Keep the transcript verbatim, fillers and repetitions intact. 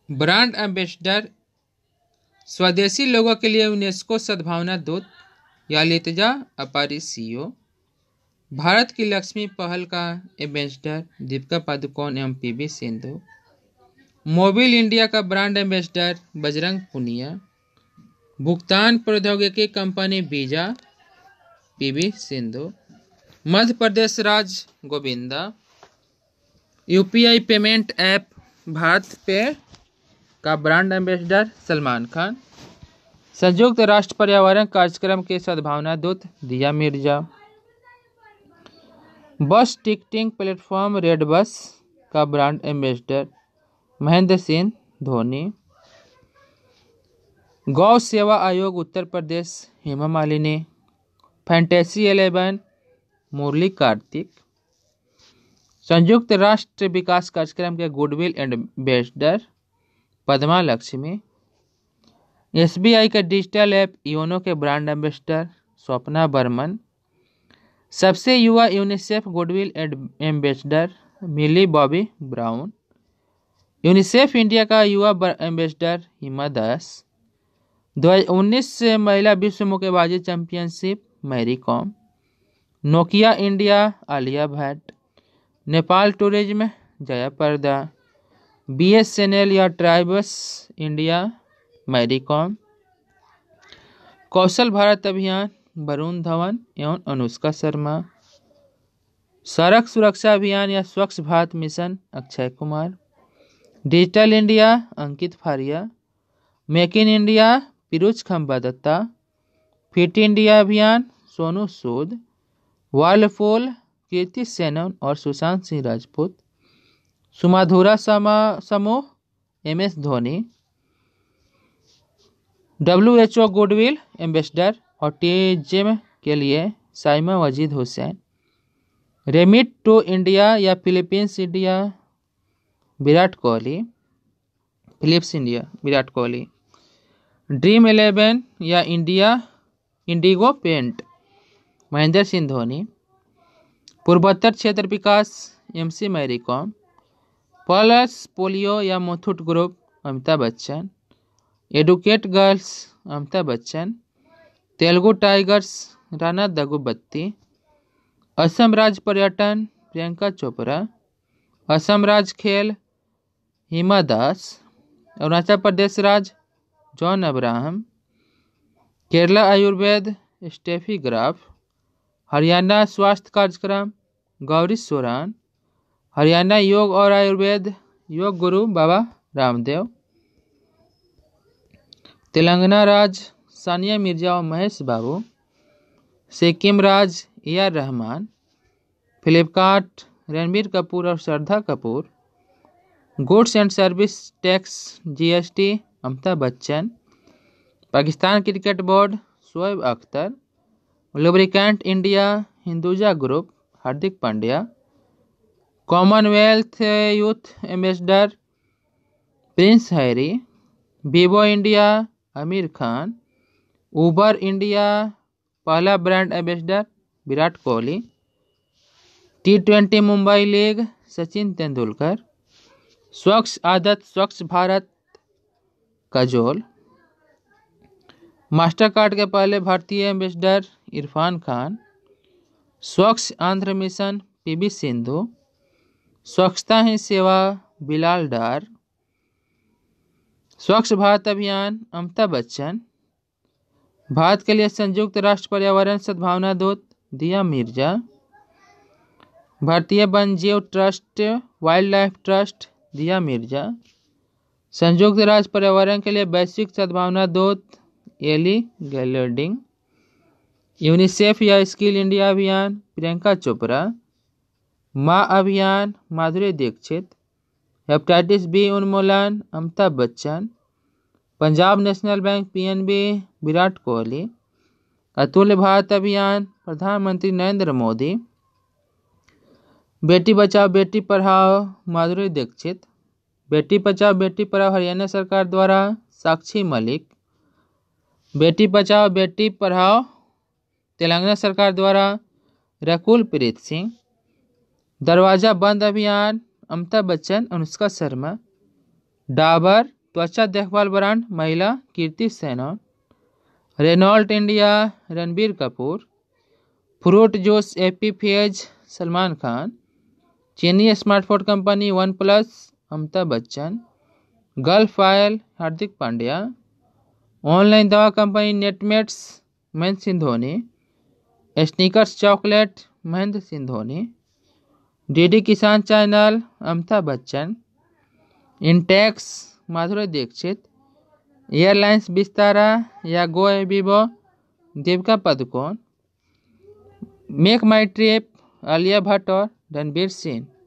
Brand ambassador स्वदेशी लोगों के लिए यूनेस्को सद्भावना दूत यालितजा अपारिसियो। भारत की लक्ष्मी पहल का एम्बेसडर दीपिका पादुकोण एवं पीवी सिंधु। मोबिल इंडिया का ब्रांड एम्बेसडर बजरंग पुनिया। भुगतान प्रौद्योगिकी company Visa PV Sindhu. Madhya Pradesh राज्य Govinda. UPI payment app Bharat Pe का ब्रांड एम्बेसडर सलमान खान। संयुक्त राष्ट्र पर्यावरण कार्यक्रम के सद्भावना दूत दिया मिर्जा। बस टिकटिंग प्लेटफॉर्म रेड बस का ब्रांड एम्बेसडर महेंद्र सिंह धोनी। गौ सेवा आयोग उत्तर प्रदेश हेमा मालिनी। Fantasy eleven Murali Kartik. संयुक्त राष्ट्र विकास कार्यक्रम के goodwill ambassador Padma Lakshmi. SBI का डिजिटल ऐप योनो के ब्रांड एम्बेसडर स्वप्ना बर्मन। सबसे युवा UNICEF goodwill ambassador Millie Bobby Brown. UNICEF India का युवा एम्बेसडर हिमा दास। दो हज़ार उन्नीस से महिला विश्व मुक्केबाजी championship Mary Kom. Nokia India Alia Bhatt. Nepal tourism Jaya Prada. BSNL या ट्राइबस इंडिया मैरी कॉम। कौशल भारत अभियान वरुण धवन एवं अनुष्का शर्मा। सड़क सुरक्षा अभियान या स्वच्छ Bharat mission Akshay Kumar. Digital India Ankit Fadia. Make in India Piyush Khamba Datta. Fit India अभियान सोनू सूद। वर्लपूल कीर्ति सेनन और सुशांत सिंह राजपूत। सुमाधुरा समूह M S Dhoni. WHO goodwill ambassador autism के लिए Saima Wazed Hossain. Remit to India या Philippines India Virat Kohli. Philips India Virat Kohli. Dream eleven या India Indigo paint Mahendra Singh Dhoni. पूर्वोत्तर क्षेत्र विकास MC Mary com. Pulse polio या Muthoot group Amitabh Bachchan. Educate girls Amitabh Bachchan. Telugu tigers Rana Daggubati. Assam राज्य पर्यटन प्रियंका चोपड़ा। असम राज्य खेल हिमा दास। अरुणाचल प्रदेश राज्य John Abraham. Kerala Ayurveda Steffi Graf. Haryana स्वास्थ्य कार्यक्रम गौरी सोरान। हरियाणा योग और आयुर्वेद योग गुरु बाबा रामदेव। तेलंगाना राज्य सानिया मिर्जा और महेश बाबू। सिक्किम राज्य A R Rahman. Flipkart Ranbir Kapoor और Shraddha Kapoor. Goods and service tax GST Amitabh Bachchan. Pakistan cricket board Shoaib Akhtar. Lubricant India Hinduja group Hardik Pandya. Commonwealth youth ambassador Prince Harry. Vivo India Aamir Khan. Uber India पहला brand ambassador Virat Kohli. T twenty Mumbai league Sachin Tendulkar. स्वच्छ आदत स्वच्छ भारत काजोल। मास्टर कार्ड के पहले भारतीय एम्बेसडर इरफान खान। स्वच्छ आंध्र मिशन पीवी सिंधु। स्वच्छता ही सेवा बिलाल डार। स्वच्छ भारत अभियान अमिताभ बच्चन। भारत के लिए संयुक्त राष्ट्र पर्यावरण सद्भावना दूत दिया मिर्जा। भारतीय वन्यजीव ट्रस्ट वाइल्ड लाइफ ट्रस्ट दिया मिर्जा। संयुक्त राष्ट्र पर्यावरण के लिए वैश्विक सद्भावना दूत एली गैलोडिंग। यूनिसेफ या स्किल इंडिया अभियान प्रियंका चोपड़ा। माँ अभियान माधुरी दीक्षित। हेपेटाइटिस बी उन्मूलन Amitabh Bachchan. Punjab national bank PNB Virat Kohli. अतुल्य भारत अभियान प्रधानमंत्री नरेंद्र मोदी। बेटी बचाओ बेटी पढ़ाओ माधुरी दीक्षित। बेटी बचाओ बेटी पढ़ाओ हरियाणा सरकार द्वारा साक्षी मलिक। बेटी बचाओ बेटी पढ़ाओ तेलंगाना सरकार द्वारा रकुल प्रीत सिंह। दरवाजा बंद अभियान अमिताभ बच्चन अनुष्का शर्मा। डाबर त्वचा देखभाल ब्रांड महिला Kriti Sanon. Renault India Ranbir Kapoor. Fruit juice Appy Fizz Salman Khan. चीनी smartphone company one plus Amitabh Bachchan. Gulf oil Hardik Pandya. Online दवा company Netmeds Mahendra Singh Dhoni. Snickers chocolate Mahendra Singh Dhoni. DD Kisan channel Amitabh Bachchan. Intex Madhuri Dixit. Airlines Vistara या Goibibo Deepika Padukone. Make my trip Alia Bhatt और रणवीर सिंह।